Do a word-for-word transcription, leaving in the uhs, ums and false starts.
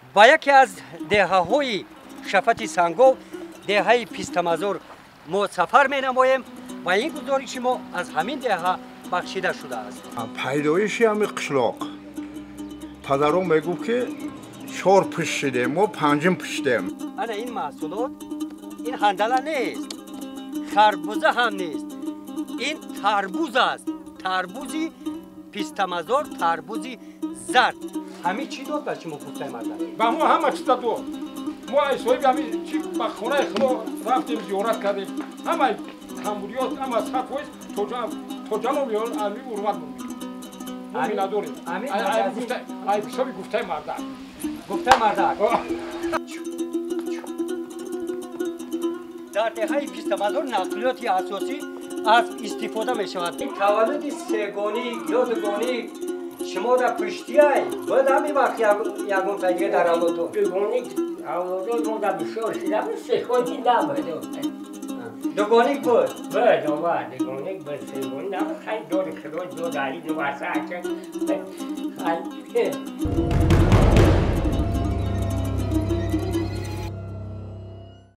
با یکی از دهه‌های شفت سنگو دهه پیستمازور ما سفر می‌نماییم و این گزارش ما از همین دهه بخشیده شده است. پیدایشی همین قشلاق پدرم میگفت که چهار پشته ما پنجم پشتیم. انا این محصولات این هندله نیست، خربوزه هم نیست، این تربوز است. تربوزی پیستمازور، تربوزی زرد. همه چی داد بچه ما گفتیم مرد. با ما همه چی داد. ما ایسایی همین چی با خونه خما رفتیم زیارت کردیم. همه تمبوریات همه صفویش توجام توجام میون علی اورمات بود. ما میلادوریم. همین ای گفته ای بسیاری گفته مرد. گفته مرد. در دهه پیستمازور نقلیاتی اساسی از استفاده می شود. این تولد سه‌گانه یا دوگانه شما در پشتی ای باید همین وقت یکون پیگه در اولادو. دوگانه اولادو رو در بسیار شده بود سه‌گانه نبود. دوگانه بود؟ باید آمد دوگانه بود سه‌گانه نبود. خیلی دور خیلی دور داری دو واسه خیلی